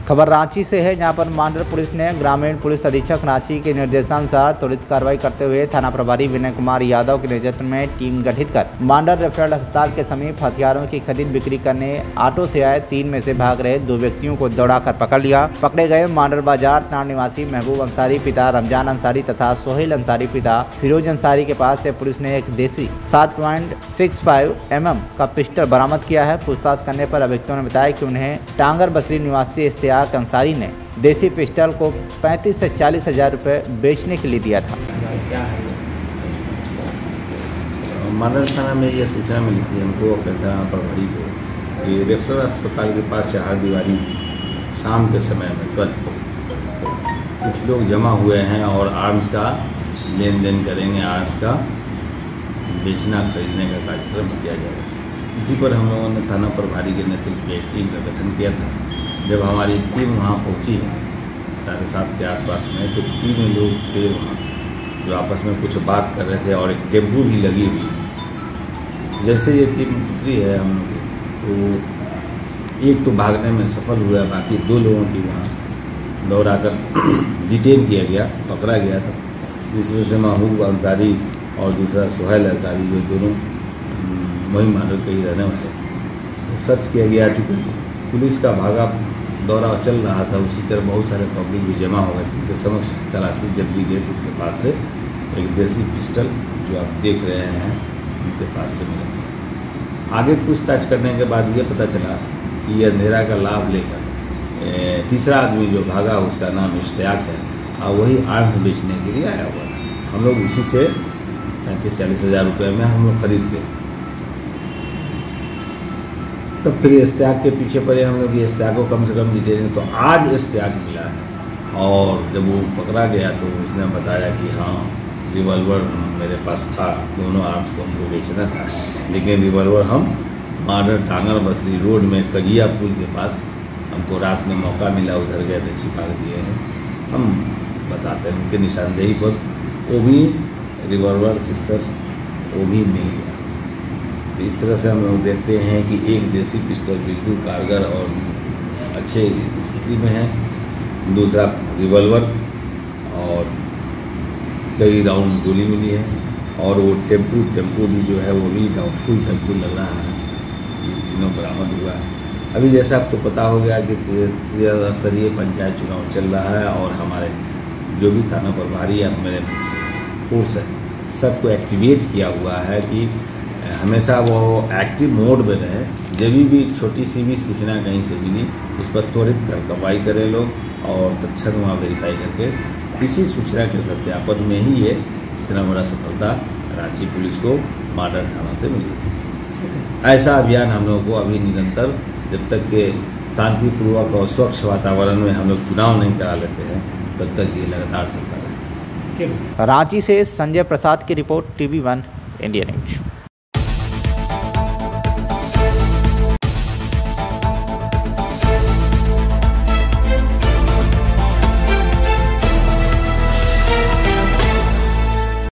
खबर रांची से है, जहां पर मांडर पुलिस ने ग्रामीण पुलिस अधीक्षक रांची के निर्देशानुसार त्वरित कार्रवाई करते हुए थाना प्रभारी विनय कुमार यादव के नेतृत्व में टीम गठित कर मांडर रेफरल अस्पताल के समीप हथियारों की खरीद बिक्री करने ऑटो से आए 3 में से भाग रहे 2 व्यक्तियों को दौड़ाकर पकड़ लिया। पकड़े गए मांडर बाजार ताड़ निवासी महबूब अंसारी पिता रमजान अंसारी तथा सोहेल अंसारी पिता फिरोज अंसारी के पास से पुलिस ने एक देसी 7.65 mm का पिस्टल बरामद किया है। पूछताछ करने पर अभियुक्तों ने बताया कि उन्हें टांगर बसरी निवासी इश्तियाक अंसारी ने देसी पिस्टल को 35 से 40 हज़ार रुपये बेचने के लिए दिया था। मांडर थाना में यह सूचना मिली थी हमको और थाना प्रभारी को कि रेफरल अस्पताल के पास चारदीवारी शाम के समय में कल कुछ लोग जमा हुए हैं और आर्म्स का लेन देन करेंगे, आर्म्स का बेचना खरीदने का कार्यक्रम किया जाएगा। इसी पर हम लोगों ने थाना प्रभारी के नेतृत्व में एक टीम का गठन किया था। जब हमारी टीम वहाँ पहुँची है 7:30 के आसपास में, तो 3 लोग थे वहाँ जो आपस में कुछ बात कर रहे थे और एक टेम्पू भी लगी हुई थी। जैसे ये टीम उतरी है हम लोग तो एक तो भागने में सफल हुआ, बाकी 2 लोगों की वहाँ दौड़ाकर डिटेन किया गया, पकड़ा गया था, जिसमें से महबूब अंसारी और दूसरा सोहेल अंसारी जो दोनों वही मांडर के ही रहने वाले तो सर्च किया गया। चूँकि पुलिस का भागा दौरा चल रहा था, उसी तरह बहुत सारे पब्लिक भी जमा हो गए, उनके समक्ष तलाशी जब दी गई तो उनके पास से एक देसी पिस्टल जो आप देख रहे हैं उनके पास से मिला। आगे पूछताछ करने के बाद ये पता चला कि ये अंधेरा का लाभ लेकर तीसरा आदमी जो भागा उसका नाम इश्तियाक है और वही आर्म्स बेचने के लिए आया हुआ था। हम लोग उसी से 35-40 हज़ार रुपये में हम लोग खरीदते। तब फिर इश्तियाक के पीछे पड़े हम लोग, इश्तियाक को कम से कम डिटेल। तो आज इश्तियाक मिला है और जब वो पकड़ा गया तो उसने बताया कि हाँ रिवॉल्वर मेरे पास था, दोनों आर्म्स को हमको बेचना था, लेकिन रिवॉल्वर हम मांडर टांगर बसरी रोड में कजिया पुल के पास हमको रात में मौका मिला, उधर गए थे, छिपा दिए हैं। हम बताते हैं उनके निशानदेही पर वो भी रिवॉल्वर सिक्सर वो भी मिल गया। तो इस तरह से हम लोग देखते हैं कि एक देसी पिस्टल बिल्कुल कारगर और अच्छे स्थिति में है, दूसरा रिवॉल्वर और कई राउंड गोली मिली है और वो टेम्पू भी जो है वो भी डाउटफुल टेम्पू लग रहा है, तीनों बरामद हुआ है। अभी जैसा आपको पता हो गया कि स्तरीय पंचायत चुनाव चल रहा है और हमारे जो भी थाना प्रभारी या मेरे फोर्स है सबको एक्टिवेट किया हुआ है कि हमेशा वो एक्टिव मोड में रहे। जब भी छोटी सी भी सूचना कहीं से मिली उस पर त्वरित कार्रवाई करें लोग और तत्क्षण वहाँ वेरीफाई करके किसी सूचना के सत्यापन में ही ये इतना बड़ा सफलता रांची पुलिस को मांडर थाना से मिली। ऐसा अभियान हम लोगों को अभी निरंतर जब तक के शांतिपूर्वक और स्वच्छ वातावरण में हम लोग चुनाव नहीं करा लेते हैं तब तक ये लगातार चलता है। रांची से संजय प्रसाद की रिपोर्ट, TV1 इंडिया न्यूज।